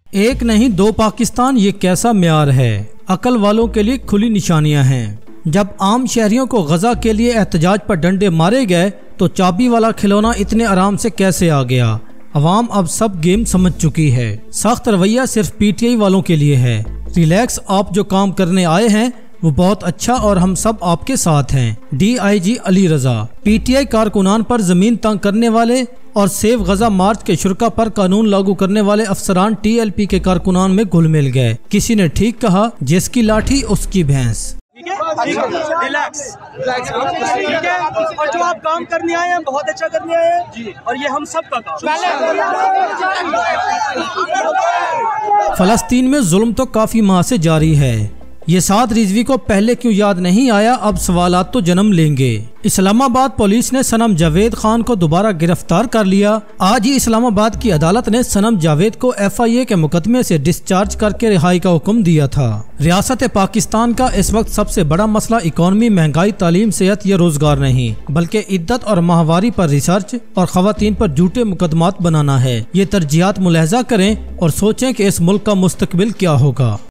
एक नहीं दो पाकिस्तान, ये कैसा म्यार है। अकल वालों के लिए खुली निशानियां हैं। जब आम शहरियों को गजा के लिए एहतजाज पर डंडे मारे गए तो चाबी वाला खिलौना इतने आराम से कैसे आ गया। अवाम अब सब गेम समझ चुकी है। सख्त रवैया सिर्फ पीटीआई वालों के लिए है। रिलैक्स, आप जो काम करने आए हैं वो बहुत अच्छा और हम सब आपके साथ हैं। DIG अली रजा। पीटीआई कारकुनान पर जमीन तंग करने वाले और सेव गजा मार्च के शुरा पर कानून लागू करने वाले अफसरान TLP के कारकुनान में घुल मिल गए। किसी ने ठीक कहा, जिसकी लाठी उसकी भैंस। रिलैक्स, ठीक है। और जो आप काम करने आए हैं बहुत अच्छा करने आए हैं और ये हम सब का काम। फलस्तीन में जुल्म तो काफी माह से जारी है। ये साद रिजवी को पहले क्यों याद नहीं आया, अब सवालात तो जन्म लेंगे। इस्लामाबाद पुलिस ने सनम जावेद खान को दोबारा गिरफ्तार कर लिया। आज ही इस्लामाबाद की अदालत ने सनम जावेद को FIA के मुकदमे से डिस्चार्ज करके रिहाई का हुक्म दिया था। रियासत पाकिस्तान का इस वक्त सबसे बड़ा मसला इकॉनमी, महंगाई, तालीम, सेहत या रोजगार नहीं बल्कि इद्दत और माहवारी पर रिसर्च और खवातीन पर झूठे मुकदमात बनाना है। ये तरजीहात मुलाहजा करें और सोचें कि इस मुल्क का मुस्तकबिल क्या होगा।